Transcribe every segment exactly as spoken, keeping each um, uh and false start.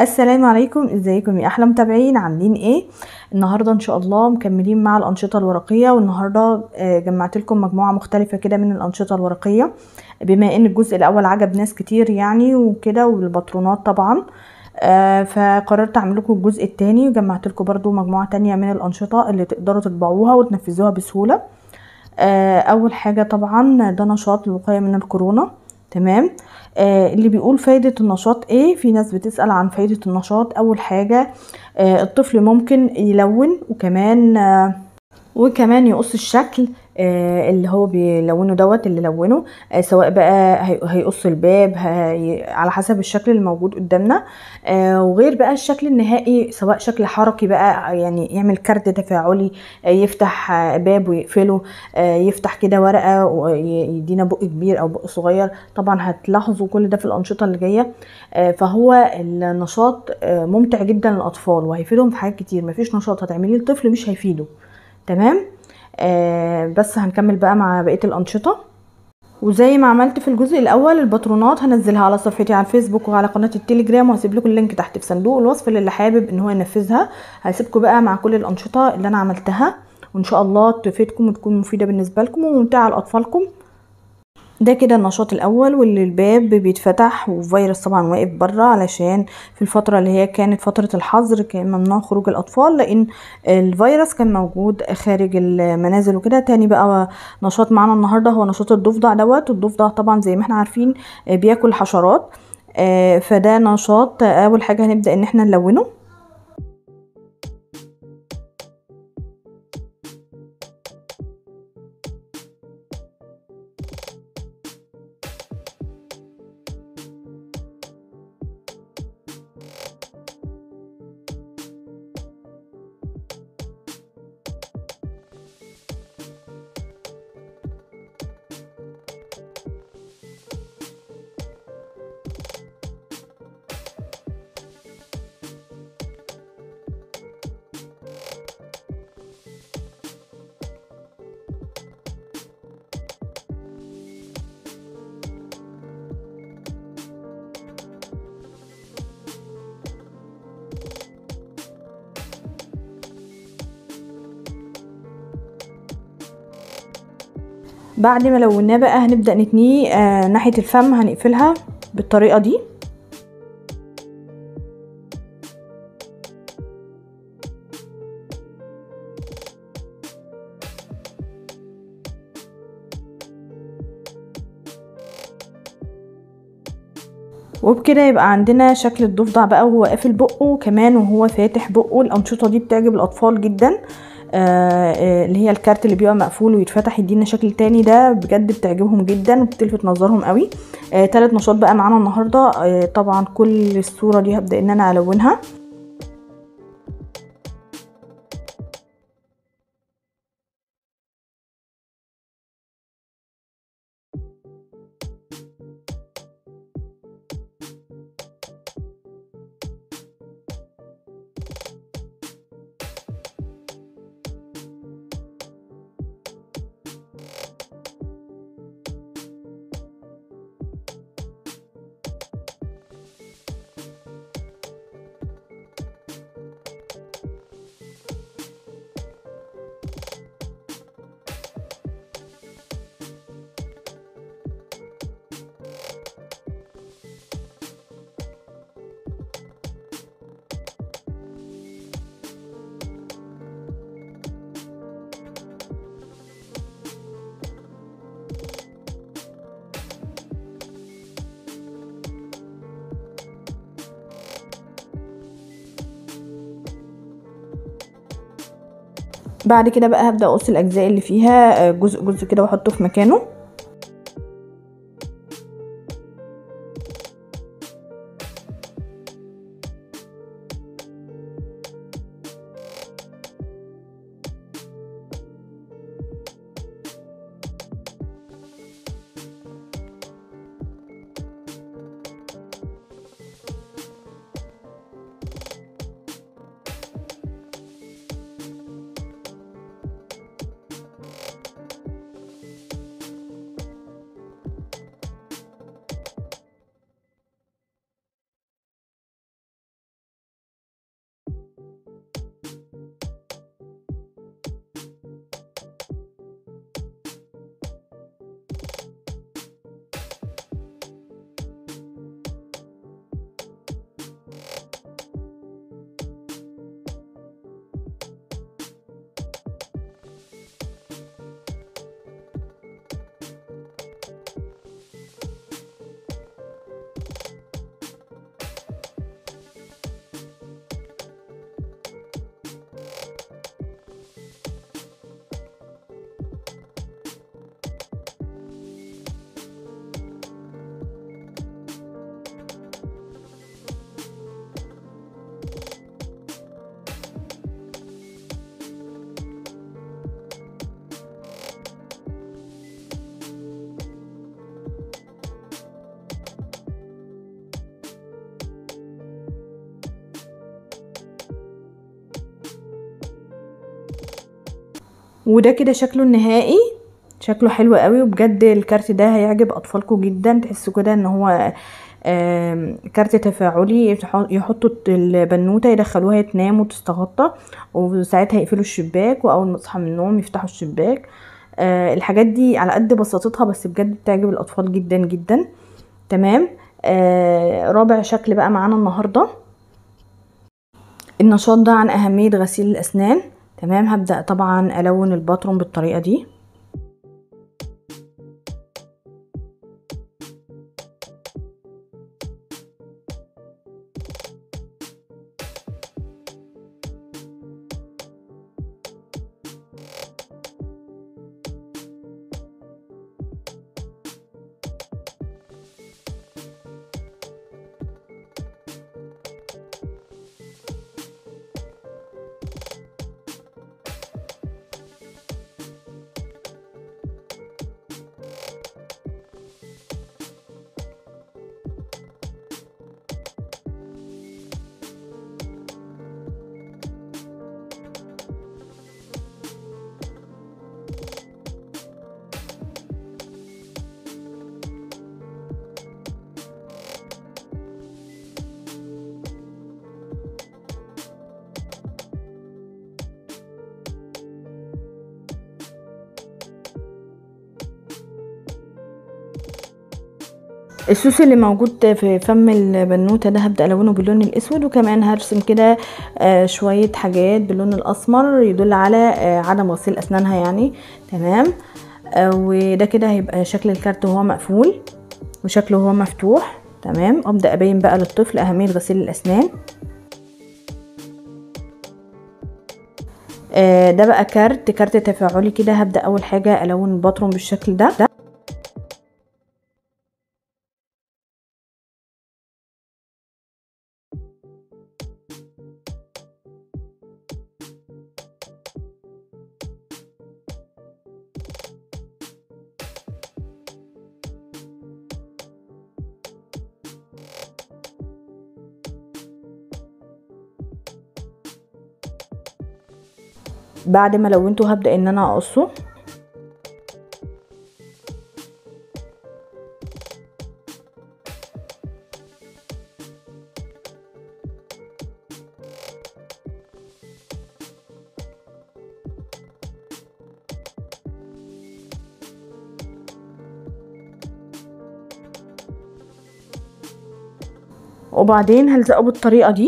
السلام عليكم، ازيكم يا احلى متابعين؟ عاملين ايه؟ النهارده ان شاء الله مكملين مع الانشطه الورقيه، والنهارده جمعت لكم مجموعه مختلفه كده من الانشطه الورقيه، بما ان الجزء الاول عجب ناس كتير يعني وكده، والباترونات طبعا. آه فقررت اعمل لكم الجزء الثاني، وجمعت لكم برده مجموعه تانية من الانشطه اللي تقدروا تطبعوها وتنفذوها بسهوله. آه اول حاجه طبعا ده نشاط للوقايه من الكورونا. تمام. آه اللي بيقول فايدة النشاط ايه؟ في ناس بتسأل عن فايدة النشاط. اول حاجة آه الطفل ممكن يلون، وكمان آه وكمان يقص الشكل آه اللي هو بيلونه دوت اللي لونه، آه سواء بقى هيقص الباب هي على حسب الشكل اللي موجود قدامنا، آه وغير بقى الشكل النهائي سواء شكل حركي بقى، يعني يعمل كارت تفاعلي، آه يفتح آه باب ويقفله، آه يفتح كده ورقة ويدينا بق كبير او بق صغير. طبعا هتلاحظوا كل ده في الانشطة اللي جاية. آه فهو النشاط آه ممتع جدا للاطفال وهيفيدهم في حاجات كتير. مفيش نشاط هتعمليه للطفل مش هيفيده. تمام. آه بس هنكمل بقى مع بقية الأنشطة. وزي ما عملت في الجزء الأول، الباترونات هنزلها على صفحتي على الفيسبوك وعلى قناة التليجرام، وهسيب لكم اللينك تحت في صندوق الوصف للي حابب ان هو ينفذها. هسيبكم بقى مع كل الأنشطة اللي أنا عملتها، وإن شاء الله تفيدكم وتكون مفيدة بالنسبة لكم وممتعة لأطفالكم. ده كده النشاط الاول، واللي الباب بيتفتح وفيروس طبعا واقف بره، علشان في الفتره اللي هي كانت فتره الحظر كان ممنوع خروج الاطفال لان الفيروس كان موجود خارج المنازل وكده. تاني بقى نشاط معانا النهارده هو نشاط الضفدع دوت. الضفدع طبعا زي ما احنا عارفين بياكل حشرات، فده نشاط. اول حاجه هنبدا ان احنا نلونه. بعد ما لوناه بقى هنبدأ نتنيه آه ناحية الفم، هنقفلها بالطريقة دي. وبكده يبقى عندنا شكل الضفدع بقى وهو قافل بقه كمان وهو فاتح بقه. الأنشطة دي بتعجب الأطفال جدا، آه اللي هي الكارت اللي بيبقى مقفول ويتفتح يدينا شكل تاني، ده بجد بتعجبهم جدا وبتلفت نظرهم قوي. آه تالت نشاط بقى معانا النهارده، آه طبعا كل الصورة دي هبدأ ان انا الونها. بعد كده بقى هبدأ اقص الاجزاء اللي فيها جزء جزء كده واحطه في مكانه. وده كده شكله النهائي، شكله حلو قوي وبجد الكارت ده هيعجب اطفالكم جدا. تحسوا كده ان هو كارت تفاعلي، يحطوا البنوته يدخلوها تنام وتستغطى، وساعتها يقفلوا الشباك، واول ما تصحى من النوم يفتحوا الشباك. آه الحاجات دي على قد بساطتها بس بجد بتعجب الاطفال جدا جدا. تمام. آه رابع شكل بقى معانا النهارده النشاط ده عن اهمية غسيل الاسنان. تمام. هبدأ طبعا الون الباترون بالطريقة دي. السوس اللي موجود في فم البنوته ده هبدأ الونه باللون الاسود، وكمان هرسم كده شويه حاجات باللون الاسمر يدل على عدم غسيل اسنانها يعني. تمام. وده كده هيبقى شكل الكارت وهو مقفول وشكله وهو مفتوح. تمام. ابدأ ابين بقى للطفل اهميه غسيل الاسنان. ده بقى كارت كارت تفاعلي كده. هبدأ اول حاجه الون الباترون بالشكل ده, ده بعد ما لونته هبدأ ان انا اقصه. وبعدين هلزقه بالطريقة دي.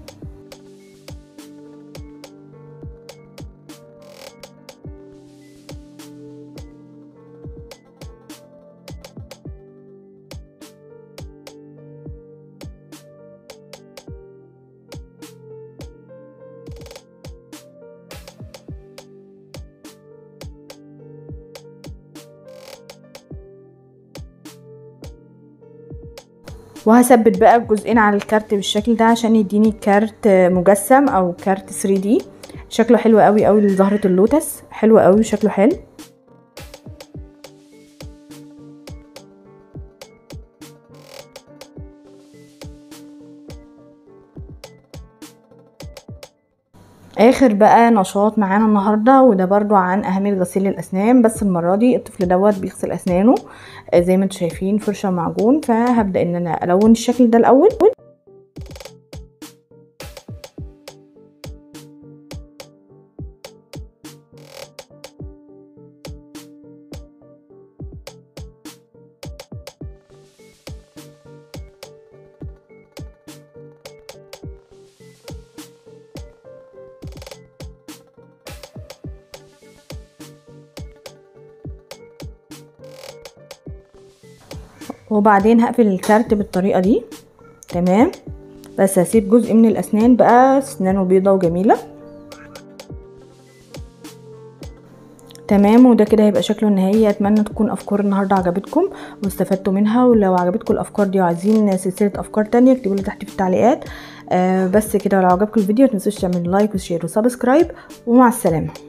وهثبت بقى الجزئين على الكارت بالشكل ده عشان يديني كارت مجسم او كارت ثري دي. شكله حلو قوي قوي لزهرة اللوتس، حلو قوي وشكله حلو. اخر بقى نشاط معانا النهارده وده برضو عن اهميه غسيل الاسنان، بس المره دي الطفل دوت بيغسل اسنانه زي ما انتم شايفين فرشه ومعجون. فهبدا ان انا الون الشكل ده الاول. وبعدين هقفل الكارت بالطريقه دي. تمام. بس هسيب جزء من الاسنان بقى اسنانه بيضه وجميله. تمام. وده كده هيبقى شكله النهائي. اتمنى تكون افكار النهارده عجبتكم واستفدتوا منها، ولو عجبتكم الافكار دي وعايزين سلسله افكار تانية اكتبوا لي تحت في التعليقات. آه بس كده، ولو عجبكم الفيديو متنسوش تعملوا لايك وشير وسبسكرايب، ومع السلامه.